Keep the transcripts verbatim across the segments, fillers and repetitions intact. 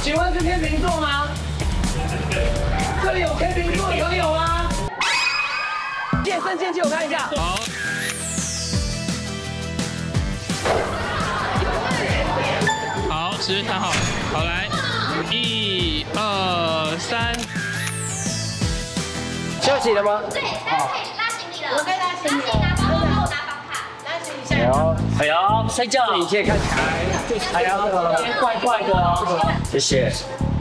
请问是天秤座吗？这里有天秤座的朋友吗？健身间借我看一下。 好。好，时间谈好，好来，一二三。 休息了吗？ 对，大家可以拉行李了。我可以拉行李。拿包包，帮我拿房卡。拉行李下。 哎呦，哎呦，睡觉了。一切看起来，哎呀，怪怪的哦。谢谢。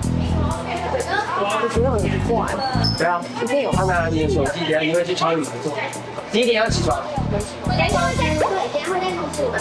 我觉得很怪。对啊，今天有看到你的手机，等下你会去敲你的座。几点要起床？ 我等一下会在对，等一下会在公司的。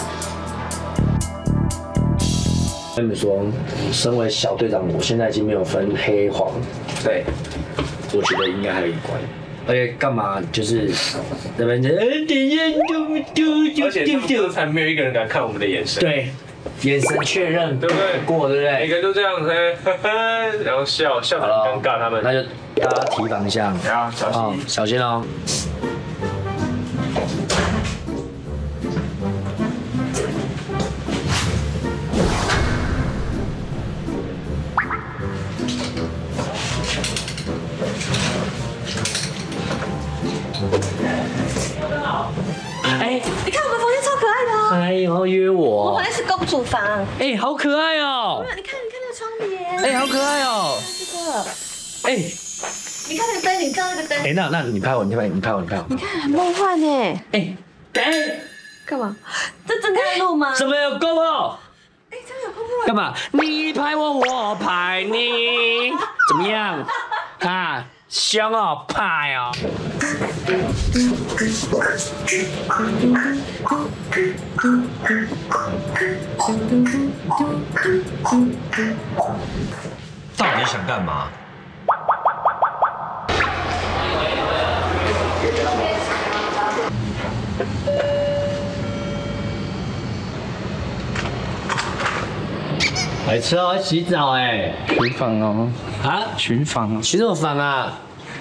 跟你们说，身为小队长，我现在已经没有分黑黄。对，我觉得应该还有一关。而且干嘛就是那边就哎，等一下丢丢丢而且丢丢才没有一个人敢看我们的眼神。 对，眼神确认， 对不对？ 过，对不对？ 每个人都这样子，呵呵，然后笑笑得很尴尬，他们。 那就大家提防一下， 啊，小心， 哦，小心哦。 哎，你看我们房间超可爱的哦！ 哎，然后约我我房。间是公主房。 哎，好可爱哦！ 你看，你看那个窗帘。 哎，好可爱哦！ 这个， 哎， 你看那个灯，你照那个灯。 哎，那那你拍我，你拍你拍我，你拍我。 你看很梦幻哎。 哎，哎， 干嘛？这真的在录吗？ 什么有 GoPro？ 哎，这样有 GoPro。 干嘛？你拍我，我拍你，怎么样？啊，凶哦，派哦。 到底想干嘛？ 来吃哦，要洗澡哎。 巡访哦， 啊？ 巡访哦。 洗什么房啊？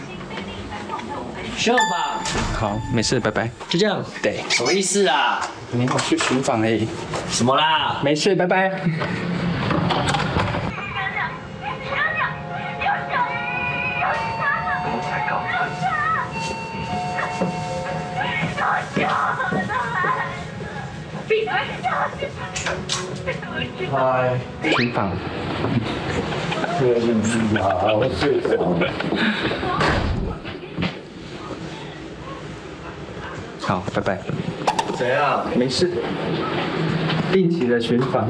巡房。 好，没事，拜拜。 就这样。 对， 什么意思啊？ 没有去巡访而已。 什么啦？ 没事，拜拜。 嗨， 巡访。 好，睡着。 好，拜拜。 谁啊？ 没事。定期的巡访。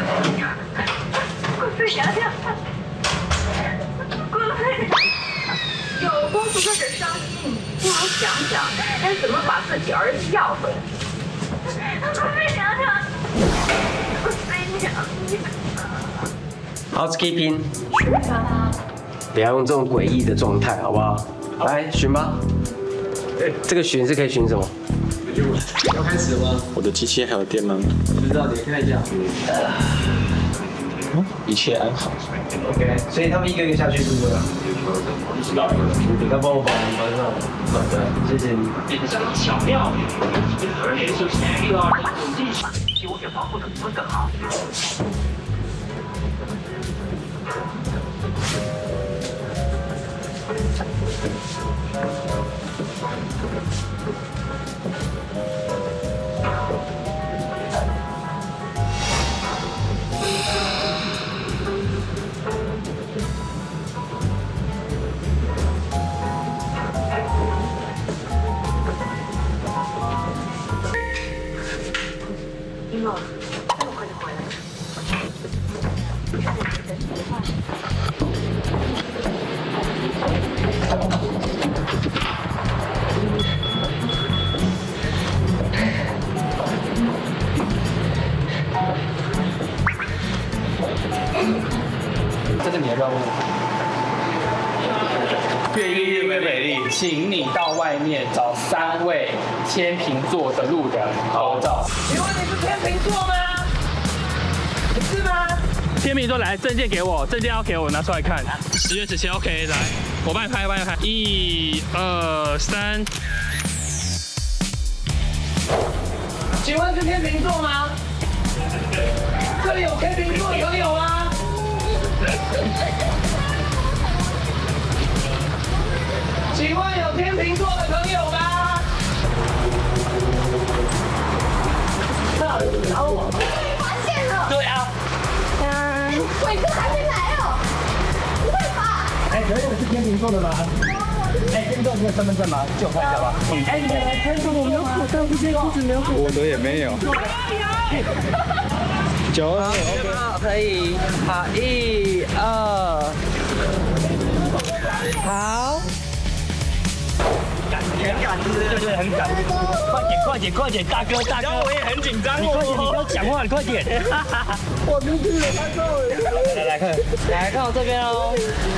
有公主在这伤心，不如想想该怎么把自己儿子要回来。飞娘娘，飞娘娘。 Housekeeping，不要用这种诡异的状态，好不好？来巡吧。这个巡是可以巡什么？要开始吗？ 我的机器还有电吗？ 不知道，你看一下。 嗯，一切安好。 OK， 所以他们一个一个下去是不是？不知道。你要帮我把门关上。好的，谢谢你。紧张巧妙，而且是遇到这种技巧，比我远防护的会更好。 这是你的任务。 越丽越美美丽，请你到外面找三位天秤座的路人合照。 请问你是天秤座吗？你是吗？ 天秤座来，证件给我，证件要给我，拿出来看。十月十七 ，OK， 来，我帮你拍，帮你拍，一、二、三。 请问是天秤座吗？这里有天秤座的朋友吗？ 请问有天秤座的朋友吗？然后我发现了。 对啊。 嗯，伟哥还没来哦。不会吧？ 哎，可是你是天秤座的吗？哎，天秤座你有身份证吗？借我看一下吧。哎，你们天秤座没有口罩，不是裤子没有。 我的也没有。九二好，可以。好，一二。好。很赶，对对对，很赶。快点，快点，快点，大哥，大哥，我也很紧张。你快点，你不要讲话，你快点。我出去了，拍照了。来来看，来看我这边哦。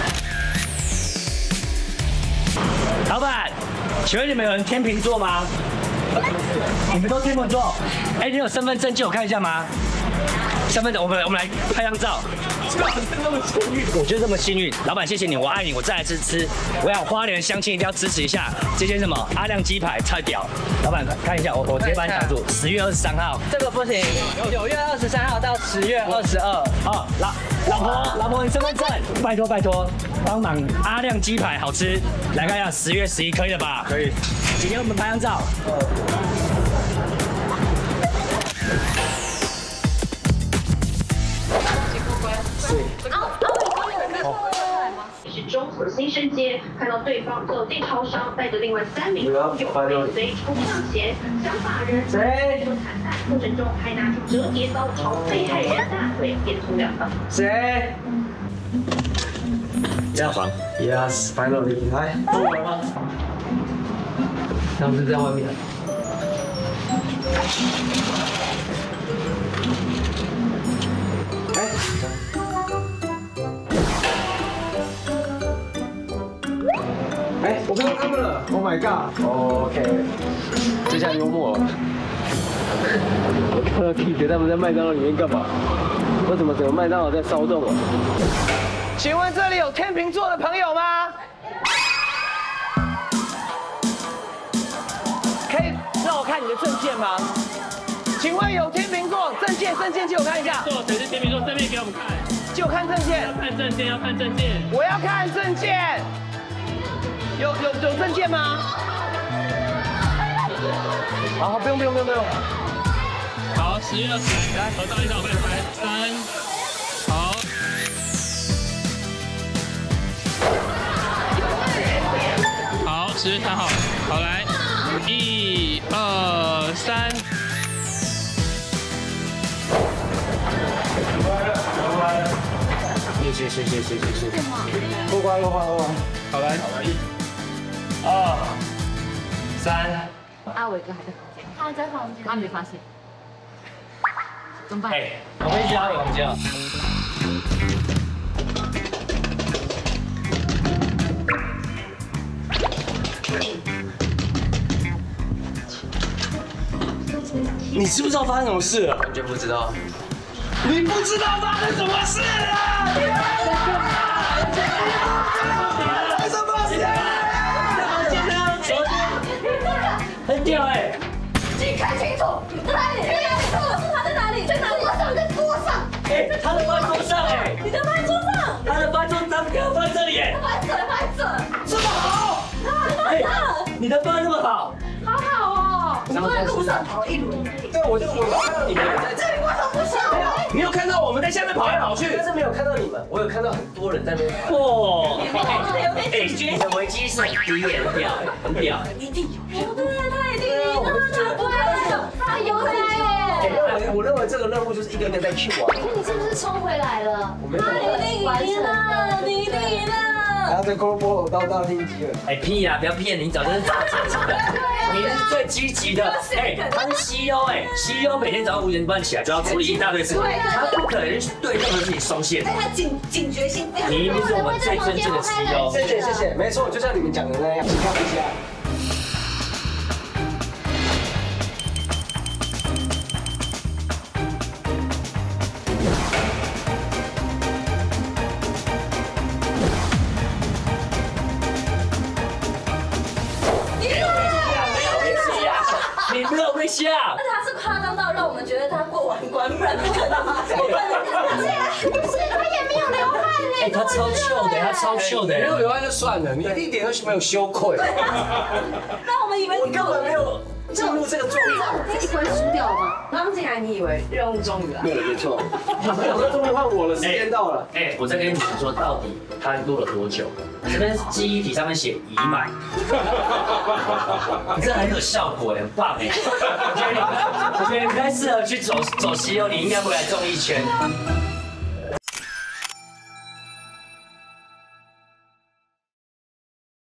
老板，请问你们有人天秤座吗？你们都天秤座？哎，你有身份证借我看一下吗？身份证，我们我们来拍张照。我就这么幸运，老板谢谢你，我爱你，我再来吃吃。我想花莲乡亲一定要支持一下这间什么阿亮鸡排，超屌！老板看一下，我我直接帮你挡住，十月二十三号。这个不行，九月二十三号到十月二十二。哦，老老婆老婆，你身份证，拜托拜托，帮忙阿亮鸡排好吃，来看一下十月十一可以了吧？可以。今天我们拍张照。 是中和新生街，看到对方走进超商，带着另外三名好友尾随冲上前，想把人谁惨案，过程中还拿出折叠刀朝被害人大腿连捅两刀。 谁？ 嘉煌 Yes, finally， 来，过来吗？他们是在外面。哎。哎，我看到他们了 ！Oh my god！OK， 这下幽默了。我看到 Kiki 他们在麦当劳里面干嘛？为什么整个麦当劳在骚动啊？请问这里有天秤座的朋友吗？可以让我看你的证件吗？请问有天秤座证件？证件借我看一下。 座谁是天秤座？正面给我们看。 借我看证件。 要看证件，要看证件。 我要看证件。有有有证件吗？好，不用不用不用不用。 好，十月二十，来合照一张，我帮你拍。三，好。好，十月三号，好来，一二三。 谢谢谢谢谢谢谢谢。过关过关过关。好来，一、二、三。 阿伟哥还在房间，他在房间，他没发现，怎么办？ 哎，我们一起到你房间了。你知不知道发生什么事了？完全不知道。你不知道发生什么事了？发生什么事？很屌哎！ 请看清楚，在哪里？他在哪里？在哪里？桌上，在桌上。 哎，他的放在桌上哎！ 你的放在桌上。 他的放在桌上，给我放在这里哎！ 放着，放着。 这么好？哎，你的放这么好？ 好好哦。我们都在路上跑了一轮。 对，我就我有看到你们在这里， 为什么不上？ 你有看到我们在下面跑来跑去？但是没有看到你们，我有看到很多人在那边。哇！哎，你的危机是第一很屌，很屌。一定有。 对，他一定赢了，他对，他有来耶。 我认为这个任务就是一个一个在 Q 啊。 你是不是冲回来了？ 我没有。 他一定赢了，你一定赢了。 然后在公播我到大厅级了。哎屁呀，不要骗你，你早就是大积极的，你是最积极的。哎，他是 C E O 哎 ，C E O 每天早上五点半起来就要处理一大堆事情，他不可能对任何事情松懈。 哎，他警警觉性非常。 你一定是我们最真正的 C E O。谢谢谢谢，没错，就像你们讲的那样，请看一下。你没有被吓， 但他是夸张到让我们觉得他过完关，不然不可能。不是，他也没有流汗呢。 哎，他超秀的，他超秀的。 没有流汗就算了，你一点都没有羞愧。 那我们以为我根本没有进入这个状态。 这一关输掉了吗？刚进来你以为任务终于了？ 对，没错。终于换我了，时间到了。 哎，我再跟你们说，到底他录了多久？这边记忆体上面写已满，你这很有效果，很棒哎！我觉得你，我觉得你不太适合去走走西游，你应该回来综艺圈。